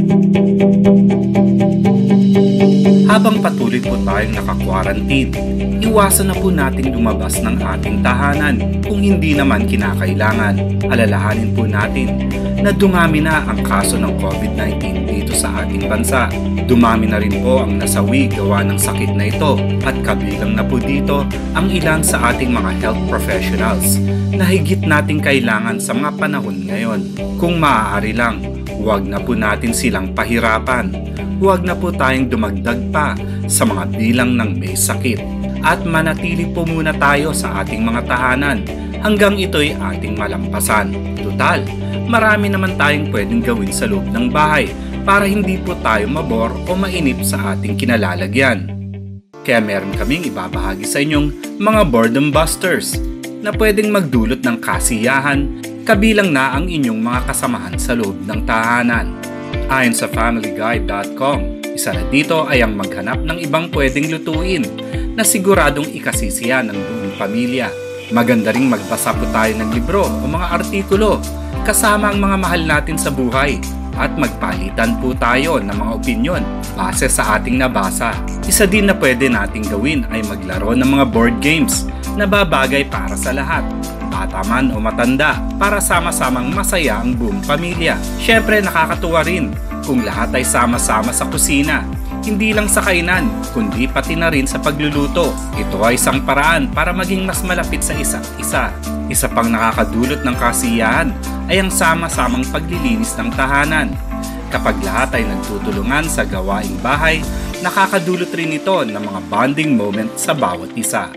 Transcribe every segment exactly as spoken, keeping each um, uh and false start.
Habang patuloy po tayong naka-quarantine, iwasan na po nating lumabas ng ating tahanan kung hindi naman kinakailangan. Alalahanin po natin na dumami na ang kaso ng COVID nineteen dito sa ating bansa. Dumami na rin po ang nasawi gawa ng sakit na ito at kabilang na po dito ang ilan sa ating mga health professionals na higit nating kailangan sa mga panahon ngayon. Kung maaari lang, huwag na po natin silang pahirapan. Huwag na po tayong dumagdag pa sa mga bilang ng may sakit at manatili po muna tayo sa ating mga tahanan hanggang ito'y ating malampasan. Total, marami naman tayong pwedeng gawin sa loob ng bahay para hindi po tayo mabor o mainip sa ating kinalalagyan. Kaya meron kaming ibabahagi sa inyong mga boredom busters na pwedeng magdulot ng kasiyahan kabilang na ang inyong mga kasamahan sa loob ng tahanan. Ayon sa family guide dot com, isa na dito ay ang maghanap ng ibang pwedeng lutuin na siguradong ikasisiya ng buong pamilya. Maganda ring magbasa po tayo ng libro o mga artikulo kasama ang mga mahal natin sa buhay at magpalitan po tayo ng mga opinyon base sa ating nabasa. Isa din na pwede nating gawin ay maglaro ng mga board games na babagay para sa lahat, bata man o matanda, para sama-samang masaya ang buong pamilya. Syempre nakakatuwa rin kung lahat ay sama-sama sa kusina, hindi lang sa kainan, kundi pati na rin sa pagluluto. Ito ay isang paraan para maging mas malapit sa isa't isa. Isa pang nakakadulot ng kasiyahan ay ang sama-samang paglilinis ng tahanan. Kapag lahat ay nagtutulungan sa gawaing bahay, nakakadulot rin ito ng mga bonding moment sa bawat isa.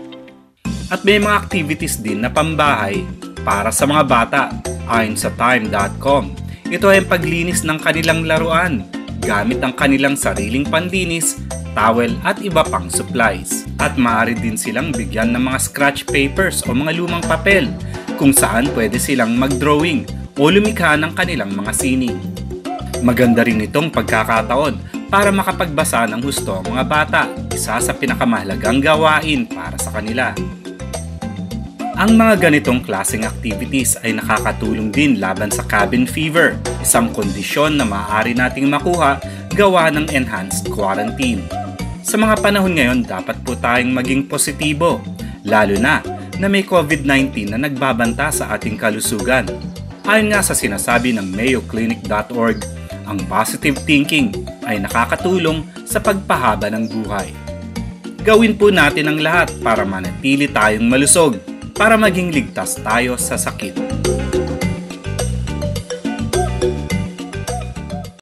At may mga activities din na pambahay para sa mga bata. Ayon sa time dot com, ito ay ang paglinis ng kanilang laruan gamit ang kanilang sariling panlinis, towel at iba pang supplies. At maaari din silang bigyan ng mga scratch papers o mga lumang papel kung saan pwede silang mag-drawing o lumikha ng kanilang mga sining. Maganda rin itong pagkakataon para makapagbasa ng husto ang mga bata, isa sa pinakamahalagang gawain para sa kanila. Ang mga ganitong klaseng activities ay nakakatulong din laban sa cabin fever, isang kondisyon na maaari nating makuha gawa ng enhanced quarantine. Sa mga panahon ngayon, dapat po tayong maging positibo, lalo na na may COVID nineteen na nagbabanta sa ating kalusugan. Ayon nga sa sinasabi ng mayo clinic dot org, ang positive thinking ay nakakatulong sa pagpahaba ng buhay. Gawin po natin ang lahat para manatili tayong malusog, para maging ligtas tayo sa sakit.